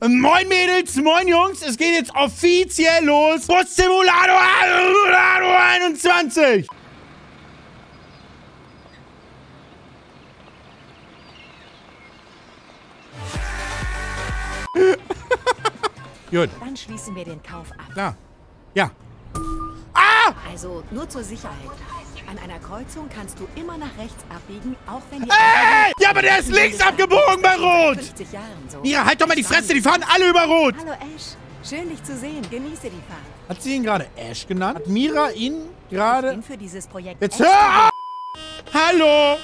Moin Mädels, moin Jungs, es geht jetzt offiziell los. Bus Simulator 21. Gut. Dann schließen wir den Kauf ab. Klar. Ja. Ah! Also nur zur Sicherheit. An einer Kreuzung kannst du immer nach rechts abbiegen, auch wenn die... Hey! Ja, aber der ist links abgebogen bei Rot! 50 Jahren so. Mira, halt doch mal die Fresse, die fahren alle über Rot! Hallo Ash, schön dich zu sehen. Genieße die Fahrt. Hat sie ihn gerade Ash genannt? Hat Mira ihn Ich gerade... bin für dieses Projekt... Jetzt extra hör auf! Hallo!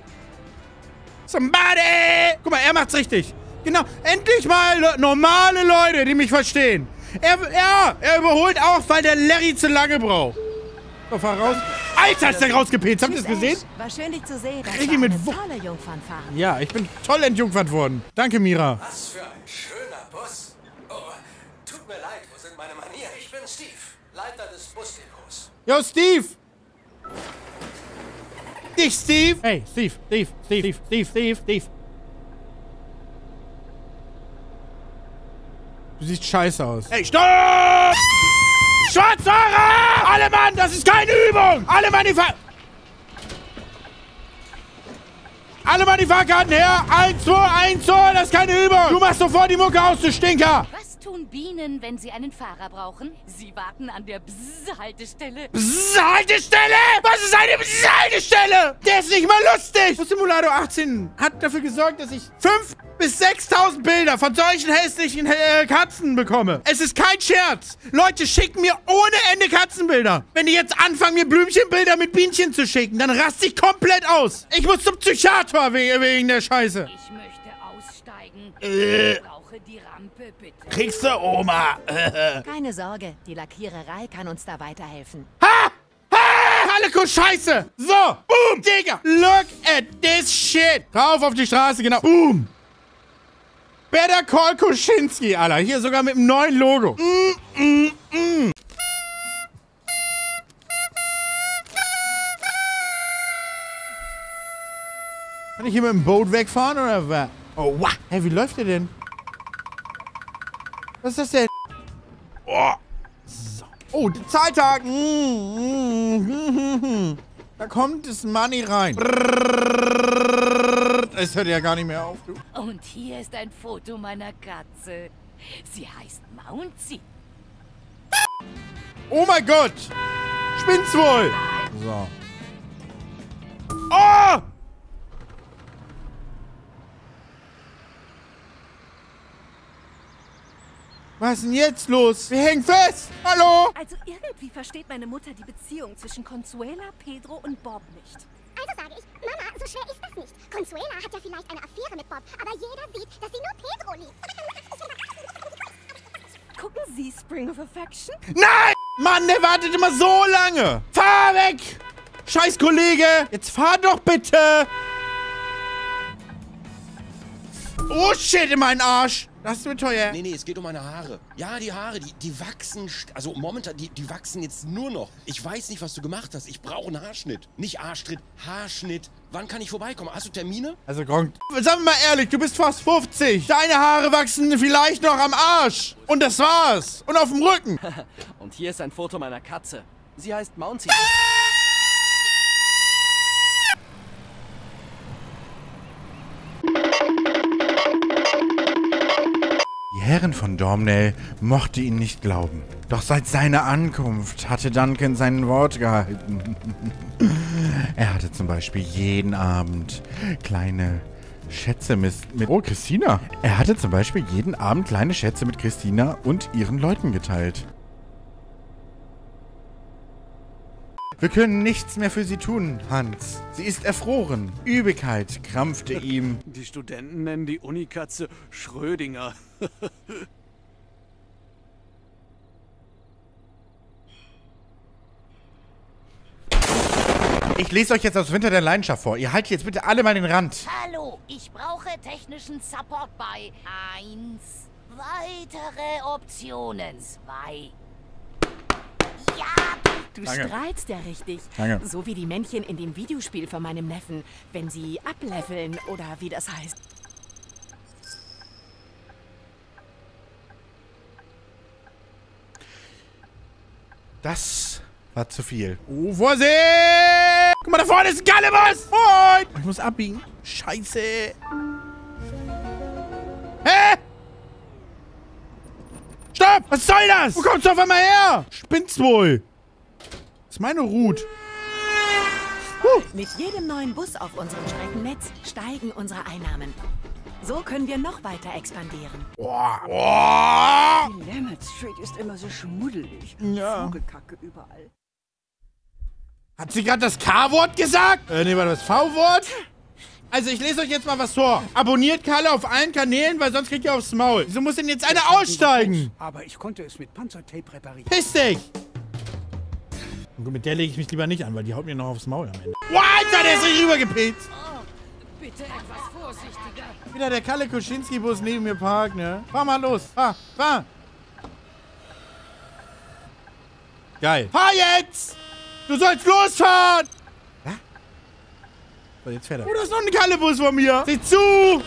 Somebody! Guck mal, er macht's richtig. Genau, endlich mal normale Leute, die mich verstehen. Er überholt auch, weil der Larry zu lange braucht. So, fahr raus. Alter, ist der rausgepetzt. Habt ihr das gesehen? Ash, war schön dich zu sehen. Das Richtig war mit eine Wucht. tolle Jungfernfahrt. Ja, ich bin toll entjungfert worden. Danke, Mira. Was für ein schöner Bus. Oh, tut mir leid, wo sind meine Manieren? Ich bin Steve, Leiter des Busdepots. Yo, Steve! Nicht Steve! Hey, Steve. Du siehst scheiße aus. Hey, stopp! Schwarzfahrer! Alle Mann, das ist keine Übung! Alle Mann, Alle Mann, die Fahrkarten her! 1, 2, 1, 2, das ist keine Übung! Du machst sofort die Mucke aus, du Stinker! Was tun Bienen, wenn sie einen Fahrer brauchen? Sie warten an der Bzzz-Haltestelle. Haltestelle! Was ist eine Haltestelle? Der ist nicht mal lustig! Bus Simulator 18 hat dafür gesorgt, dass ich 5.000 bis 6.000 Bilder von solchen hässlichen Katzen bekomme. Es ist kein Scherz. Leute schicken mir ohne Ende Katzenbilder. Wenn die jetzt anfangen, mir Blümchenbilder mit Bienchen zu schicken, dann raste ich komplett aus. Ich muss zum Psychiater wegen der Scheiße. Ich möchte aussteigen. Ich brauche die Rampe, bitte. Kriegst du, Oma? Keine Sorge, die Lackiererei kann uns da weiterhelfen. Ha! Alle Scheiße! So, boom, Digga! Look at this shit! Rauf auf die Straße, genau. Boom! Better Call Kuschinski, Alter. Hier sogar mit dem neuen Logo. Kann ich hier mit dem Boot wegfahren, oder was? Oh, wow. Hey, wie läuft der denn? Was ist das denn? Oh, so. Oh, der Zahltag. Da kommt das Money rein. Es hört ja gar nicht mehr auf, du. Und hier ist ein Foto meiner Katze. Sie heißt Mouncy. Oh mein Gott! Spinnt's wohl! So. Oh! Was ist denn jetzt los? Wir hängen fest! Hallo? Also irgendwie versteht meine Mutter die Beziehung zwischen Consuela, Pedro und Bob nicht. Also sage ich, Mama, so schwer ist das nicht. Consuela hat ja vielleicht eine Affäre mit Bob, aber jeder sieht, dass sie nur Pedro liebt. Gucken Sie Spring of Affection? Nein! Mann, der wartet immer so lange! Fahr weg! Scheiß Kollege! Jetzt fahr doch bitte! Oh shit, in meinen Arsch! Das wird teuer. Nee, es geht um meine Haare. Ja, die Haare, die wachsen, also momentan, die wachsen jetzt nur noch. Ich weiß nicht, was du gemacht hast. Ich brauche einen Haarschnitt. Nicht Arschtritt, Haarschnitt. Wann kann ich vorbeikommen? Hast du Termine? Also, Gronk, sagen wir mal ehrlich, du bist fast 50. Deine Haare wachsen vielleicht noch am Arsch. Und das war's. Und auf dem Rücken. Und hier ist ein Foto meiner Katze. Sie heißt Mouncy. Die Herren von Dormdale mochte ihn nicht glauben. Doch seit seiner Ankunft hatte Duncan sein Wort gehalten. Er hatte zum Beispiel jeden Abend kleine Schätze mit... Oh, Christina! Er hatte zum Beispiel jeden Abend kleine Schätze mit Christina und ihren Leuten geteilt. Wir können nichts mehr für sie tun, Hans. Sie ist erfroren. Übelkeit krampfte ihm. Die Studenten nennen die Unikatze Schrödinger. Ich lese euch jetzt aus Winter der Leidenschaft vor. Ihr haltet jetzt bitte alle mal den Rand. Hallo, ich brauche technischen Support bei 1. Weitere Optionen 2. Ja! Du Danke. strahlst ja richtig. Danke. So wie die Männchen in dem Videospiel von meinem Neffen, wenn sie ableveln oder wie das heißt. Das war zu viel. Oh, Vorsicht! Guck mal, da vorne ist ein Kallebus! Moin! Ich muss abbiegen. Scheiße. Hä? Stopp! Was soll das? Wo kommst du auf einmal her? Spinnst wohl. Das ist meine Route. Mit jedem neuen Bus auf unserem Streckennetz steigen unsere Einnahmen. So können wir noch weiter expandieren. Boah. Boah. Die Lammet Street ist immer so schmuddelig. Ja. Vogelkacke überall. Hat sie gerade das K-Wort gesagt? Nee, war das V-Wort? Also, ich lese euch jetzt mal was vor. Abonniert Kalle auf allen Kanälen, weil sonst kriegt ihr aufs Maul. Wieso muss denn jetzt einer aussteigen? Aber ich konnte es mit Panzertape reparieren. Piss dich! Und gut, mit der lege ich mich lieber nicht an, weil die haut mir noch aufs Maul am Ende. Wow, Alter, der ist nicht rübergepetzt! Bitte etwas vorsichtiger. Wieder der Kalle Kuschinski-Bus neben mir parkt, ne? Fahr mal los. Fahr, fahr! Geil. Fahr jetzt! Du sollst losfahren! Ja? So, jetzt fährt er. Oh, da ist noch ein Kalle-Bus von mir. Sieh zu!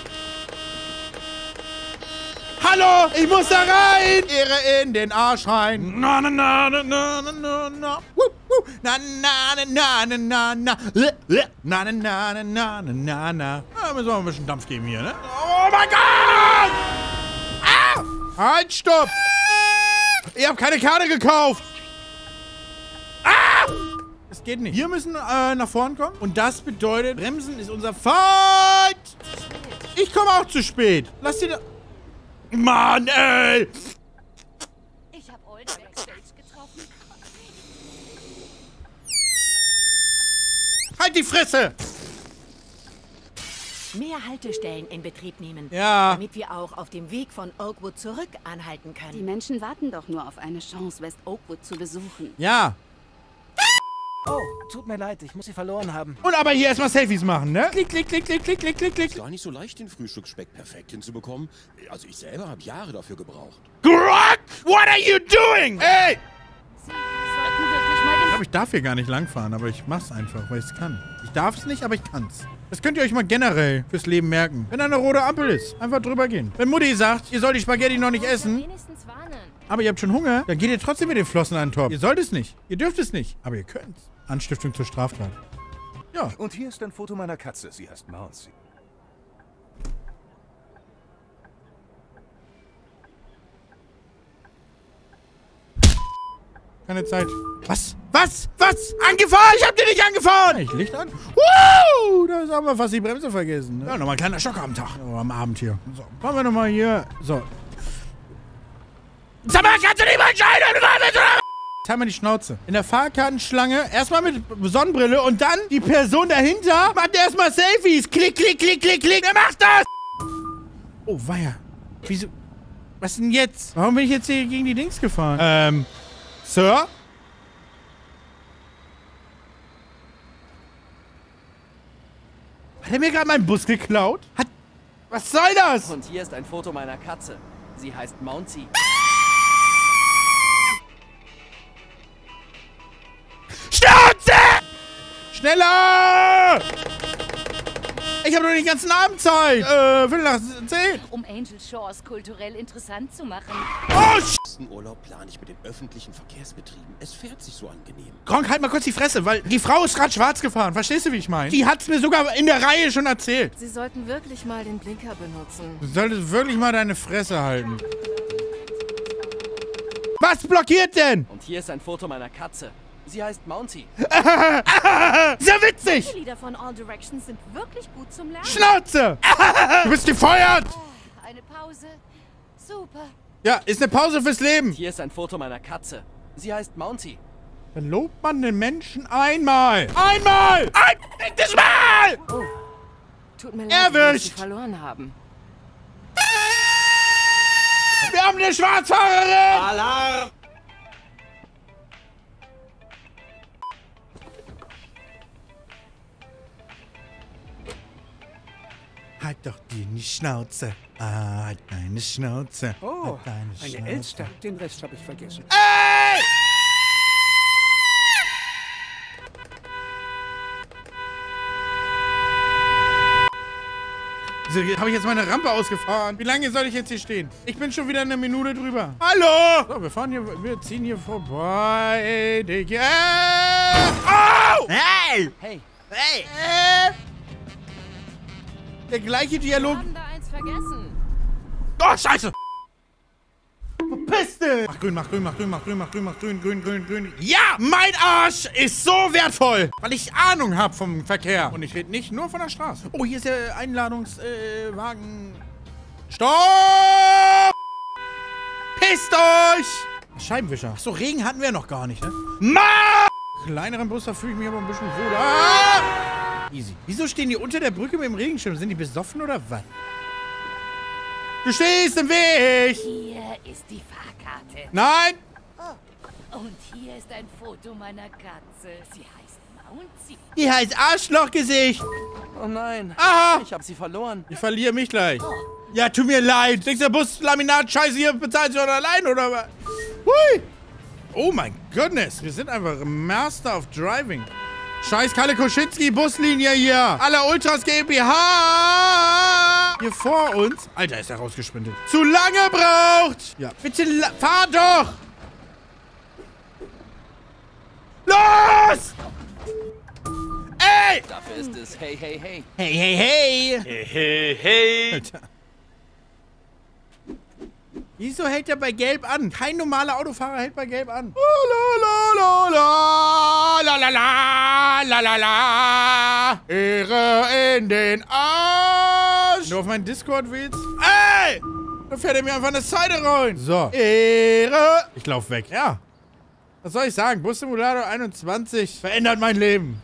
Hallo, ich muss da rein! Ehre in den Arsch rein. Na, na, na, na, na, na, na. Na, na, na, na, na, na, na. Na, na, na, na, na, na, na. Ja, müssen wir mal ein bisschen Dampf geben hier, ne? Oh mein Gott! Ah! Halt, stopp! Ihr habt keine Karte gekauft! Ah! Das geht nicht. Wir müssen nach vorn kommen. Und das bedeutet, Bremsen ist unser Fight! Ich komme auch zu spät. Lass die da... Mann, ey! Ich habe Old Backstage getroffen. Halt die Fresse! Mehr Haltestellen in Betrieb nehmen, Ja. damit wir auch auf dem Weg von Oakwood zurück anhalten können. Die Menschen warten doch nur auf eine Chance, West Oakwood zu besuchen. Ja. Oh, tut mir leid, ich muss sie verloren haben. Und aber hier erstmal Selfies machen, ne? Klick, klick, klick, klick, klick, klick, klick, klick. Ist gar nicht so leicht, den Frühstücksspeck perfekt hinzubekommen. Also ich selber habe Jahre dafür gebraucht. Grog! What are you doing? Ey! Sie sollten wirklich mal Ich glaube, ich darf hier gar nicht langfahren, aber ich mach's einfach, weil ich's kann. Ich darf es nicht, aber ich kann's. Das könnt ihr euch mal generell fürs Leben merken. Wenn da eine rote Ampel ist, einfach drüber gehen. Wenn Mutti sagt, ihr sollt die Spaghetti noch nicht essen, wenigstens warnen. aber ihr habt schon Hunger, dann geht ihr trotzdem mit den Flossen an den Topf. Ihr sollt es nicht. Ihr dürft es nicht. Aber ihr könnt's. Anstiftung zur Straftat. Ja. Und hier ist ein Foto meiner Katze. Sie heißt Mouncy. Keine Zeit. Was? Was? Was? Angefahren? Ich hab dir nicht angefahren! Ich Licht an? Woo! Da haben wir fast die Bremse vergessen. Ne? Ja, nochmal ein kleiner Schock am Tag. Oh, am Abend hier. So, fahren wir nochmal hier. So. Sag mal, kannst du nicht mal entscheiden, ob du fahren willst oder was? Jetzt haben wir die Schnauze. In der Fahrkartenschlange erstmal mit Sonnenbrille und dann die Person dahinter macht erstmal Selfies. Klick, klick, klick, klick, klick. Wer macht das? Oh, weia. Wieso? Was denn jetzt? Warum bin ich jetzt hier gegen die Dings gefahren? Sir? Hat er mir gerade meinen Bus geklaut? Was soll das? Und hier ist ein Foto meiner Katze. Sie heißt Mouncy. Schnauze! Schneller! Ich habe doch den ganzen Abend Zeit. Viertel nach 10. Um Angel Shores kulturell interessant zu machen. Oh, Den Urlaub plane ich mit den öffentlichen Verkehrsbetrieben. Es fährt sich so angenehm. Gronk, halt mal kurz die Fresse, weil die Frau ist gerade schwarz gefahren. Verstehst du, wie ich meine? Die hat's mir sogar in der Reihe schon erzählt. Sie sollten wirklich mal den Blinker benutzen. Du solltest wirklich mal deine Fresse halten. Was blockiert denn? Und hier ist ein Foto meiner Katze. Sie heißt Mouncy. Sehr witzig! Die Lieder von All Directions sind wirklich gut zum Lernen. Schnauze! Du bist gefeuert! Eine Pause. Super. Ja, ist eine Pause fürs Leben. Hier ist ein Foto meiner Katze. Sie heißt Mouncy. Dann lobt man den Menschen einmal. Einmal! Ein einziges Mal! Oh, tut mir leid, dass Sie verloren haben. Wir haben eine Schwarzfahrerin! Alarm! Halt doch die Schnauze. Halt deine Schnauze. Oh, halt deine eine Schnauze. Elster. Den Rest habe ich vergessen. Ey! Also, habe ich jetzt meine Rampe ausgefahren? Wie lange soll ich jetzt hier stehen? Ich bin schon wieder eine Minute drüber. Hallo! So, wir ziehen hier vorbei. Digga. Oh! Hey! Hey! Hey! Der gleiche Dialog. Wir haben da eins vergessen. Oh, Scheiße! Verpiss dich! Mach grün, mach grün, mach grün, mach grün, mach grün, mach grün, grün, grün, grün. Ja! Mein Arsch ist so wertvoll! Weil ich Ahnung habe vom Verkehr. Und ich rede nicht nur von der Straße. Oh, hier ist der Einladungswagen. Stopp! Pisst euch! Scheibenwischer. Achso, Regen hatten wir noch gar nicht, ne? Mann! Kleineren Bus, da fühle ich mich aber ein bisschen wohler. Ah! Easy. Wieso stehen die unter der Brücke mit dem Regenschirm? Sind die besoffen oder was? Du stehst im Weg! Hier ist die Fahrkarte. Nein! Und hier ist ein Foto meiner Katze. Sie heißt Mouncy. Die heißt Arschlochgesicht! Oh nein. Aha! Ich habe sie verloren. Ich verliere mich gleich. Ja, tut mir leid. Denkst du, der Bus-Laminat-Scheiße hier bezahlt sich oder allein, oder was? Hui! Oh mein Goodness. Wir sind einfach Master of Driving. Scheiß Kalle Koschinski, Buslinie hier. Aller Ultras GmbH. Hier vor uns. Alter, ist er rausgesprintet. Zu lange braucht. Ja, bitte fahr doch. Los! Ey! Dafür ist es hey, hey, hey. Hey, hey, hey. Hey, hey, hey. Alter. Wieso hält er bei Gelb an? Kein normaler Autofahrer hält bei Gelb an. La. Ehre in den Arsch. Wenn du auf meinen Discord willst. Ey! Da fährt er mir einfach eine Seite rein. So. Ehre. Ich lauf weg. Ja. Was soll ich sagen? Bus Simulator 21 verändert mein Leben.